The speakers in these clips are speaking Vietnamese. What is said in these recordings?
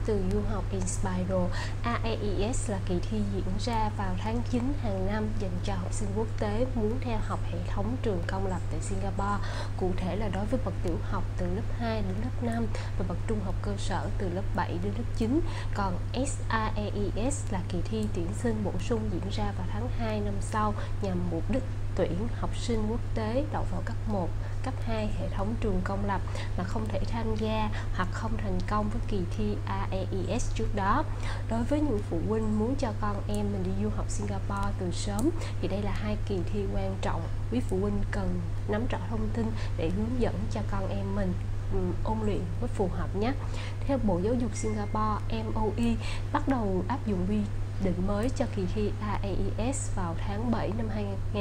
từ du học Inspiro. AAES là kỳ thi diễn ra vào tháng 9 hàng năm dành cho học sinh quốc tế muốn theo học hệ thống trường công lập tại Singapore. Cụ thể là đối với bậc tiểu học từ lớp 2 đến lớp 5 và bậc trung học cơ sở từ lớp 7 đến lớp 9. Còn SAAES là kỳ thi tuyển sinh bổ sung diễn ra vào tháng 2 năm sau nhằm mục đích tuyển học sinh quốc tế đậu vào cấp 1, cấp 2 hệ thống trường công lập mà không thể tham gia hoặc không thành công với kỳ thi AAES trước đó. Đối với những phụ huynh muốn cho con em mình đi du học Singapore từ sớm thì đây là hai kỳ thi quan trọng. Quý phụ huynh cần nắm rõ thông tin để hướng dẫn cho con em mình ôn luyện với phù hợp nhé. Theo Bộ Giáo dục Singapore MOE bắt đầu áp dụng quy định mới cho kỳ thi AAES vào tháng 7 năm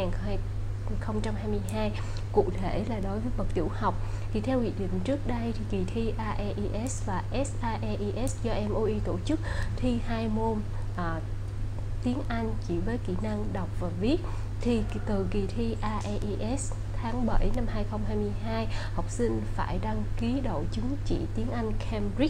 2022. Cụ thể là đối với bậc tiểu học thì theo quy định trước đây thì kỳ thi AAES và SAAES do MOE tổ chức thi hai môn tiếng Anh chỉ với kỹ năng đọc và viết. Thì từ kỳ thi AAES tháng 7 năm 2022, học sinh phải đăng ký đậu chứng chỉ tiếng Anh Cambridge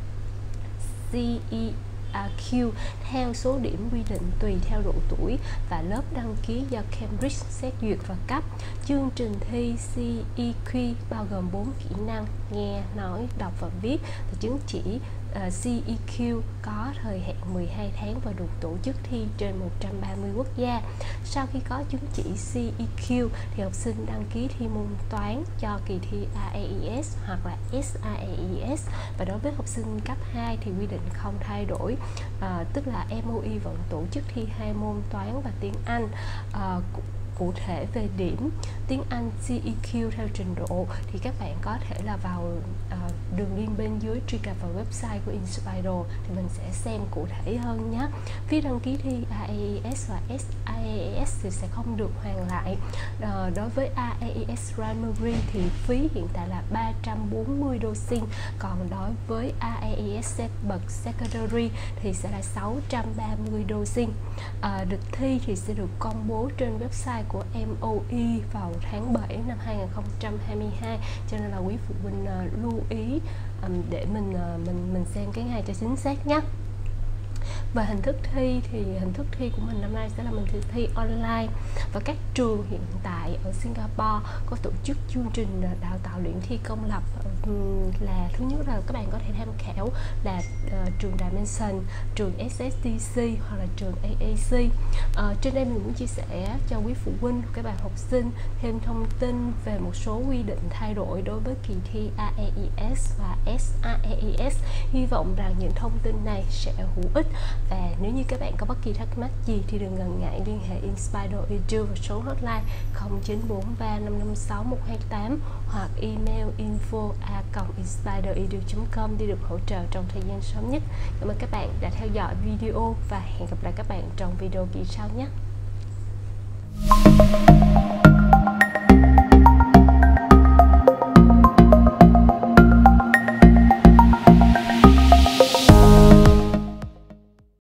CEQ theo số điểm quy định tùy theo độ tuổi và lớp đăng ký do Cambridge xét duyệt và cấp. Chương trình thi CEQ bao gồm 4 kỹ năng nghe, nói, đọc và viết. Và chứng chỉ CEQ có thời hạn 12 tháng và được tổ chức thi trên 130 quốc gia. Sau khi có chứng chỉ CEQ thì học sinh đăng ký thi môn toán cho kỳ thi AAES hoặc là SAAES. Và đối với học sinh cấp 2 thì quy định không thay đổi, tức là MOE vẫn tổ chức thi hai môn toán và tiếng Anh. Cụ thể về điểm tiếng Anh CEQ theo trình độ thì các bạn có thể là vào đường link bên dưới, truy cập vào website của Inspiro thì mình sẽ xem cụ thể hơn nhé. Phí đăng ký thi AAES và SAAES thì sẽ không được hoàn lại. Đối với AAES Primary thì phí hiện tại là 340 đô Sing, còn đối với AAES bậc Secondary thì sẽ là 630 đô Sing. Lịch thi thì sẽ được công bố trên website của MOE vào tháng 7 năm 2022, cho nên là quý phụ huynh lưu ý để mình xem cái ngày cho chính xác nhé. Và hình thức thi thì hình thức thi của mình năm nay sẽ là mình thi online, và các trường hiện tại ở Singapore có tổ chức chương trình đào tạo luyện thi công lập là thứ nhất là các bạn có thể tham khảo là trường Dimension, trường SSTC hoặc là trường AAC. Trên đây mình muốn chia sẻ cho quý phụ huynh, các bạn học sinh thêm thông tin về một số quy định thay đổi đối với kỳ thi AAES và SAAES. Hy vọng rằng những thông tin này sẽ hữu ích, và nếu như các bạn có bất kỳ thắc mắc gì thì đừng ngần ngại liên hệ Inspiro Edu vào số hotline 0943 556 128 hoặc email info@inspiroedu.com để được hỗ trợ trong thời gian sớm nhất. Cảm ơn các bạn đã theo dõi video và hẹn gặp lại các bạn trong video kỳ sau nhé.